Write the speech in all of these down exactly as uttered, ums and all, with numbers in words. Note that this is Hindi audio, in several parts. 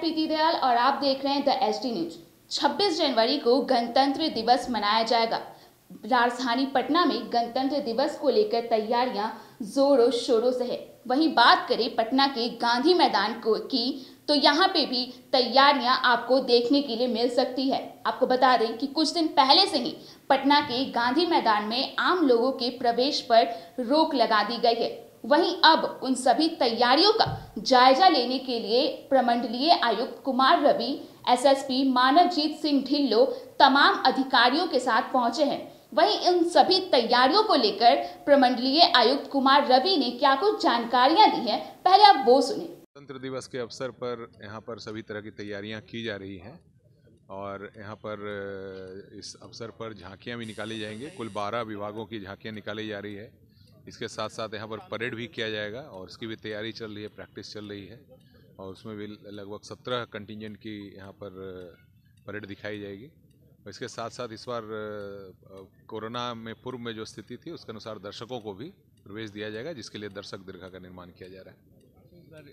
प्रीति दयाल और आप देख रहे हैं द एसडी न्यूज। छब्बीस जनवरी को गणतंत्र दिवस मनाया जाएगा। राजधानी पटना में गणतंत्र दिवस को लेकर तैयारियां जोरों शोरों से है। वहीं बात करें पटना के गांधी मैदान को की तो यहाँ पे भी तैयारियां आपको देखने के लिए मिल सकती है। आपको बता दें कि कुछ दिन पहले से ही पटना के गांधी मैदान में आम लोगों के प्रवेश पर रोक लगा दी गई है। वहीं अब उन सभी तैयारियों का जायजा लेने के लिए प्रमंडलीय आयुक्त कुमार रवि, एसएसपी मानवजीत सिंह ढिल्लो तमाम अधिकारियों के साथ पहुंचे हैं। वहीं इन सभी तैयारियों को लेकर प्रमंडलीय आयुक्त कुमार रवि ने क्या कुछ जानकारियां दी हैं, पहले आप वो सुने। गणतंत्र दिवस के अवसर पर यहाँ पर सभी तरह की तैयारियां की जा रही हैं और यहाँ पर इस अवसर पर झांकियाँ भी निकाली जाएंगी। कुल बारह विभागों की झांकियाँ निकाली जा रही है। इसके साथ साथ यहाँ पर परेड भी किया जाएगा और उसकी भी तैयारी चल रही है, प्रैक्टिस चल रही है और उसमें भी लगभग सत्रह कंटिजेंट की यहाँ पर परेड दिखाई जाएगी। इसके साथ साथ इस बार कोरोना में पूर्व में जो स्थिति थी उसके अनुसार दर्शकों को भी प्रवेश दिया जाएगा, जिसके लिए दर्शक दीर्घा का निर्माण किया जा रहा है,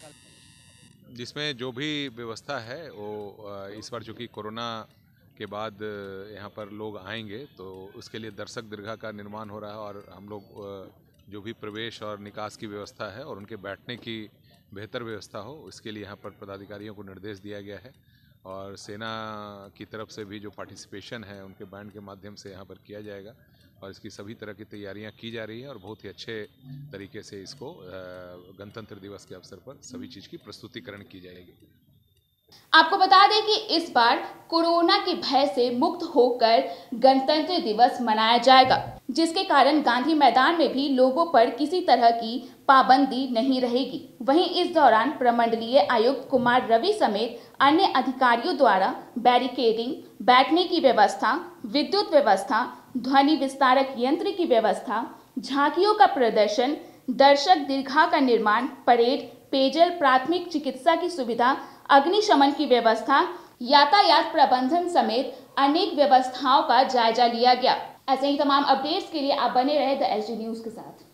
जिसमें जो भी व्यवस्था है वो इस बार चूँकि कोरोना के बाद यहाँ पर लोग आएंगे तो उसके लिए दर्शक दीर्घा का निर्माण हो रहा है और हम लोग जो भी प्रवेश और निकास की व्यवस्था है और उनके बैठने की बेहतर व्यवस्था हो, इसके लिए यहाँ पर पदाधिकारियों को निर्देश दिया गया है और सेना की तरफ से भी जो पार्टिसिपेशन है उनके बैंड के माध्यम से यहाँ पर किया जाएगा और इसकी सभी तरह की तैयारियाँ की जा रही हैं और बहुत ही अच्छे तरीके से इसको गणतंत्र दिवस के अवसर पर सभी चीज़ की प्रस्तुतिकरण की जाएगी। आपको बता दें कि इस बार कोरोना के भय से मुक्त होकर गणतंत्र दिवस मनाया जाएगा, जिसके कारण गांधी मैदान में भी लोगों पर किसी तरह की पाबंदी नहीं रहेगी। वहीं इस दौरान प्रमंडलीय आयुक्त कुमार रवि समेत अन्य अधिकारियों द्वारा बैरिकेडिंग, बैठने की व्यवस्था, विद्युत व्यवस्था, ध्वनि विस्तारक यंत्र की व्यवस्था, झांकियों का प्रदर्शन, दर्शक दीर्घा का निर्माण, परेड, पेयजल, प्राथमिक चिकित्सा की सुविधा, अग्निशमन की व्यवस्था, यातायात प्रबंधन समेत अनेक व्यवस्थाओं का जायजा लिया गया। ऐसे ही तमाम अपडेट्स के लिए आप बने रहे द एसडी न्यूज के साथ।